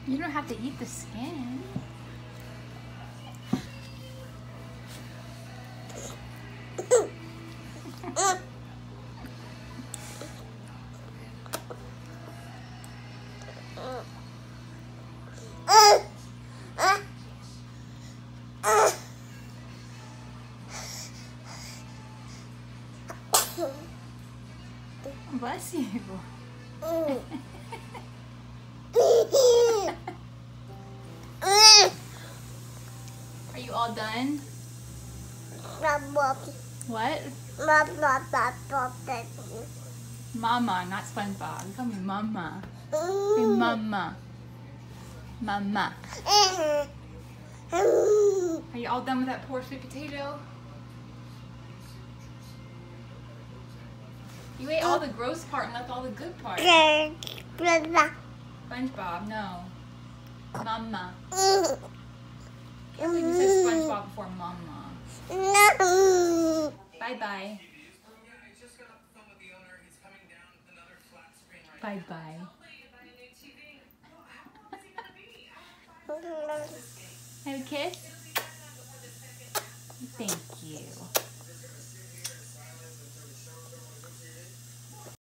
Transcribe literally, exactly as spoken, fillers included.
You don't have to eat the skin. Bless you. Are you all done? What? Mama, not SpongeBob. You call me Mama. Say Mama. Mama. Are you all done with that poor sweet potato? You ate all the gross part and left all the good part. SpongeBob, no. Mama. I can't believe you said SpongeBob before Mama. Bye-bye. Bye-bye. Have a kiss? Thank you.